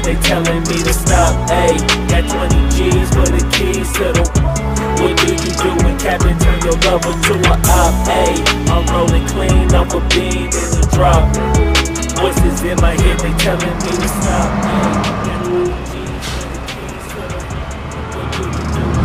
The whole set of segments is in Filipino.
they telling me to stop. Ayy, got 20 G's for the keys to the. What do you do when Captain turn your lover to an op? Ayy, I'm rolling clean off a bean in the drop. Voices in my head, they telling me to stop. Ayy, got 20 G's for the keys to the. What do you do when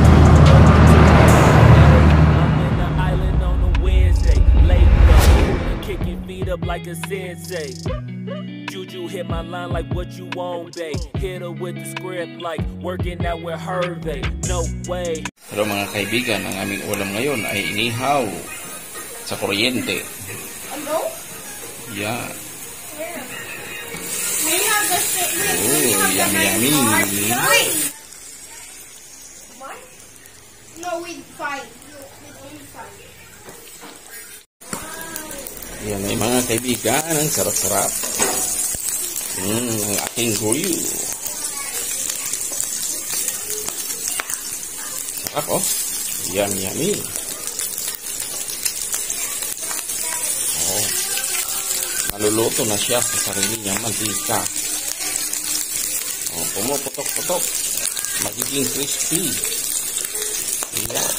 I'm in the island on a Wednesday, late night, kicking feet up like a sensei. Juju hit my line like what you want, babe. Hit her with the script like working out with Hervey. No way. Pero mga kaibigan, ang aming ulam ngayon ay inihaw sa kuryente. Ano? Yeah. We have the Yummy, yummy. What? No, with 5. With only 5. Yan ay mga kaibigan, ang sarap-sarap. Ang aking guyo. Sarap oh. Yummy, yummy. Oh. Maluluto na siya sa sarili niyang mantika. Oh, pumuputok-putok. Magiging crispy. Ayan.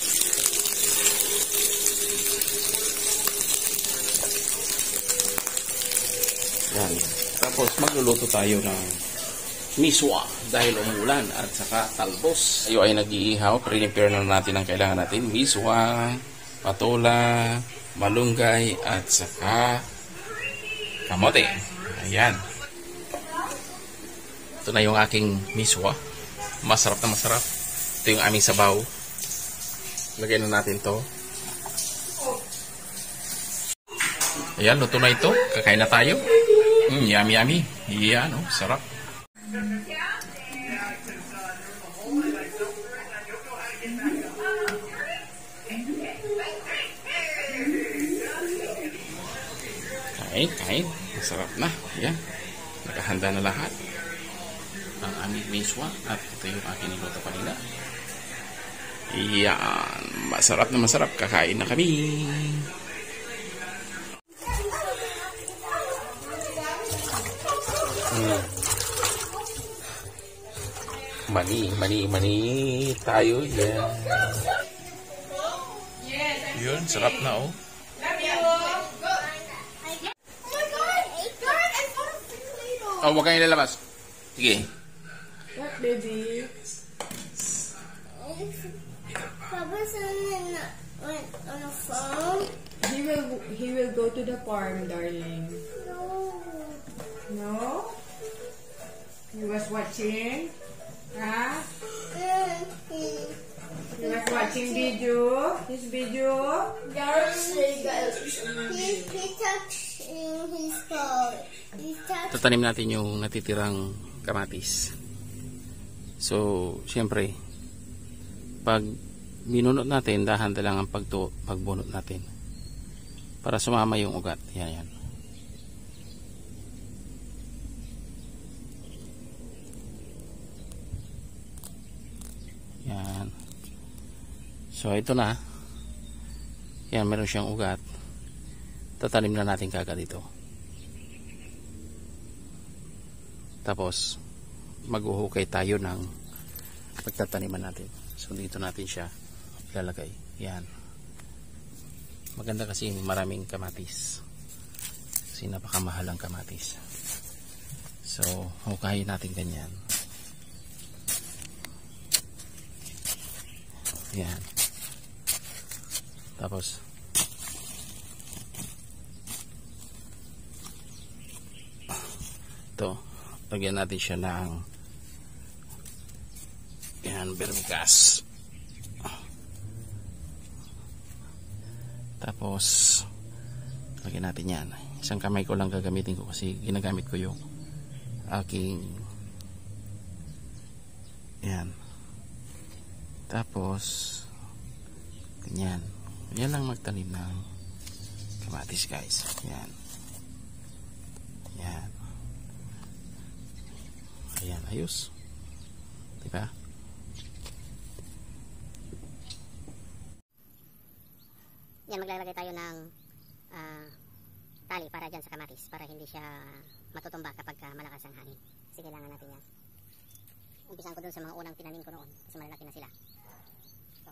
Yan. Tapos magluluto tayo ng miswa dahil umulan at saka talbos. Tayo ay nag-iihaw. Prepare na natin ang kailangan natin. Miswa, patola, malunggay at saka kamote. Ayan. Ito na yung aking miswa. Masarap na masarap. Ito yung aming sabaw. Lagyan na natin to. Ayan, luto na ito. Kakain na tayo. Yummy, yummy. Yan, oh, sarap. Kain, kain. Masarap na. Yan. Nakahanda na lahat. Ang aming miswa. At ito yung aking niluto kanina. Yan. Masarap na masarap. Kakain na kami. Mani tayo yan. Yun, sarap na oh. Oh, huwag kang ilalabas. Sige. What, baby? Papa's on the phone. He will go to the farm, darling. No. No? He was watching? Huh? He was watching video? His video? He's touching his phone. Tatanim natin yung natitirang kamatis. So, siyempre, pag binunot natin, dahan lang ang pagbunot natin. Para sumama yung ugat. Yan, yan. Yan. So, ito na. Yan, meron siyang ugat. Tatanim na natin kagad ito. Tapos, maghuhukay tayo ng pagtataniman natin. So, dito natin siya ilalagay. Yan. Maganda kasi maraming kamatis. Kasi napakamahal ang kamatis. So, hukayin natin ganyan. Yan. Tapos, ito. Lagyan natin siya ng yan, vermicast. Tapos lagyan natin yan. Isang kamay ko lang gagamitin ko kasi ginagamit ko yung aking yan. Tapos ganyan. Yan lang magtanim ng kamatis, guys. Yan. Yan. Ayan, ayos. Diba? Yan, maglalagay tayo ng tali para dyan sa kamatis para hindi siya matutumba kapag malakas ang hangin. Kasi kailangan natin yan. Umpisan ko dun sa mga unang tinanim ko noon. Kasi malalaki na sila. So.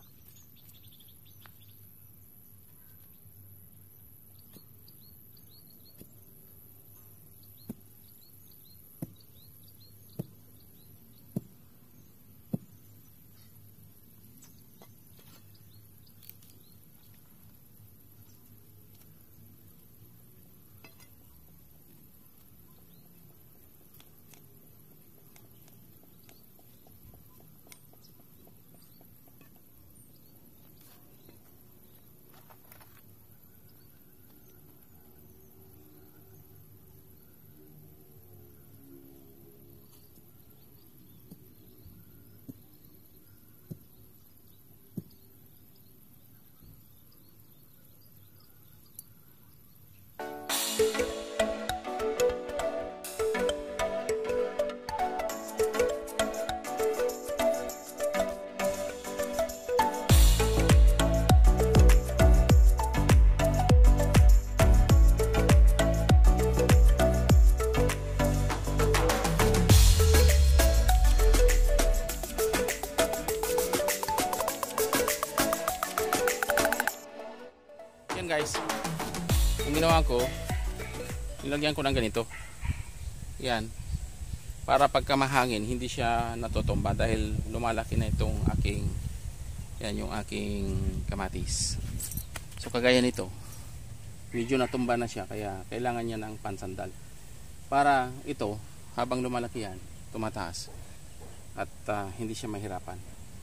Guys, ang ginawa ko, nilagyan ko ng ganito. Yan, para pagka mahangin hindi siya natutumba dahil lumalaki na itong aking, yan yung aking kamatis. So kagaya nito, medyo natumba na siya, kaya kailangan niya ng pansandal para ito habang lumalaki yan, tumataas at hindi siya mahirapan.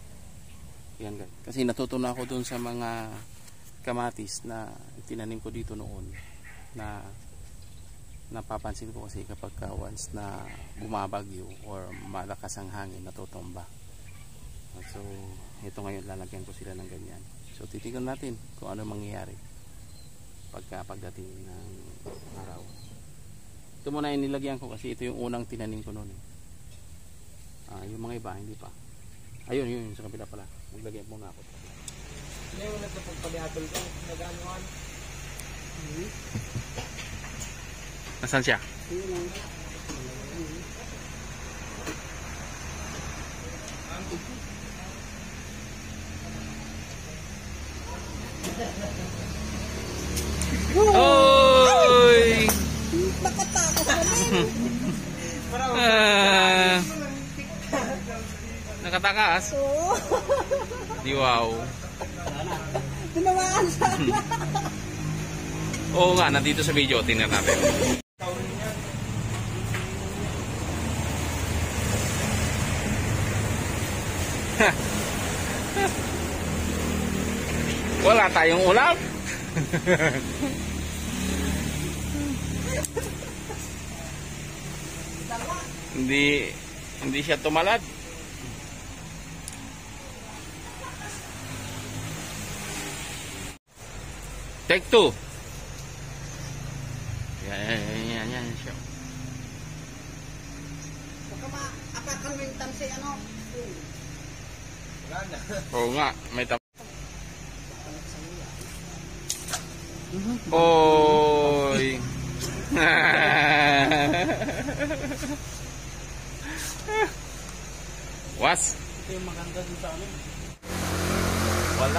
Yan guys, kasi natutunan ako dun sa mga kamatis na tinanim ko dito noon na napapansin ko kasi kapag once na bumabagyo or malakas ang hangin, natutumba. So ito ngayon, lalagyan ko sila ng ganyan. So titignan natin kung ano mangyayari pagdating ng araw. Ito muna yung nilagyan ko kasi ito yung unang tinanim ko noon. Yung mga iba hindi pa. Ayun, yun sa kabila pala. Maglagyan muna ako. Hindi mo nagpapagpalihatol ko. Nag-anuhan. Nasaan siya? Oy! Nakatakot ka rin. Nakatakas? Oo. Di wow. Tunamaan sana. Oo nga, nandito sa video, tingnan natin. Wala tayong ulam. Hindi siya tumalad. Take two. Yan siya. Baka maapakan mo yung tamsi, ano? Oo nga, may Oy. Was? Ito yung maganda dun sa amin. Wala.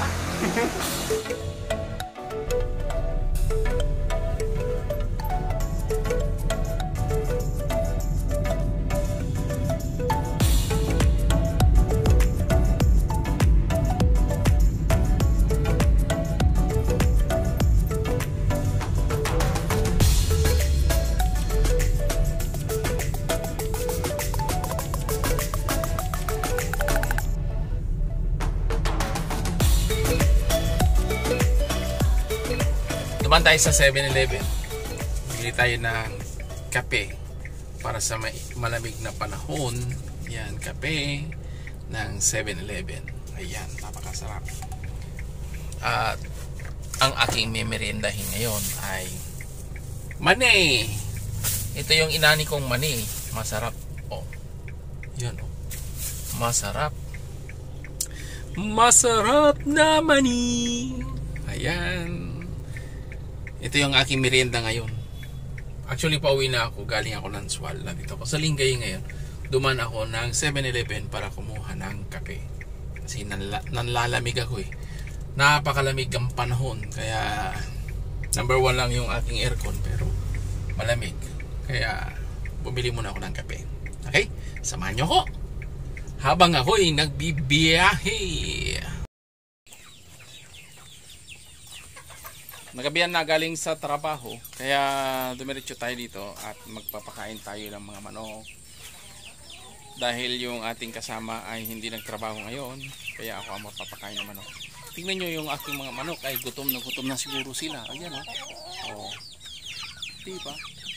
Dumaan tayo sa 7-Eleven. Bili tayo ng kape para sa malamig na panahon. Yan, kape ng 7-Eleven. Ayan, napakasarap. At ang aking memeryendahin ngayon ay mani. Ito yung inani kong mani. Masarap. Oh. Yan, oh. Masarap. Masarap na mani. Ayan. Ito yung aking merienda ngayon. Actually, pauwi na ako. Galing ako ng Swal. Nandito ako sa Linggay ngayon. duman ako ng 7-Eleven para kumuha ng kape. Kasi nanlalamig ako eh. Napakalamig ang panahon. Kaya number 1 lang yung aking aircon pero malamig. Kaya bumili muna ako ng kape. Okay? Samahan nyo ko habang ako ay nagbibiyahe. Nagabihan na galing sa trabaho. Kaya dumiretso tayo dito at magpapakain tayo ng mga manok. Dahil yung ating kasama ay hindi nagtrabaho ngayon, kaya ako ang magpapakain ng manok. Tingnan nyo yung aking mga manok ay gutom na siguro sila. Ayan o. Oh. Diba?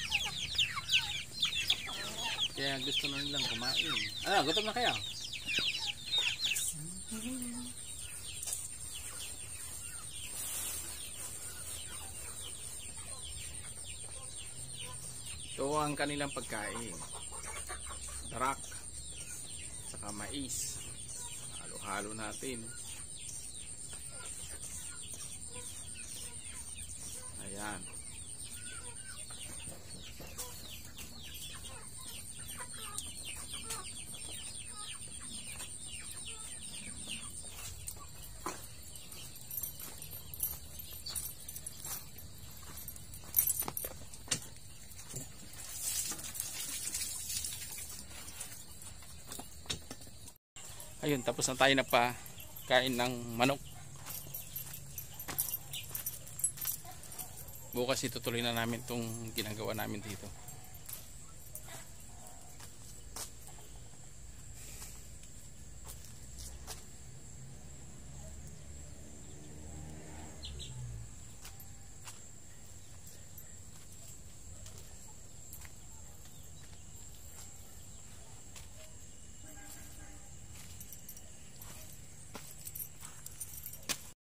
Kaya gusto na nilang kumain. Ano, gutom na kaya? Ito ang kanilang pagkain. Darak. Saka mais. Halo-halo natin. Ayan. Ayun, tapos na tayo napakain ng manok. Bukas itutuloy na namin itong ginagawa namin dito.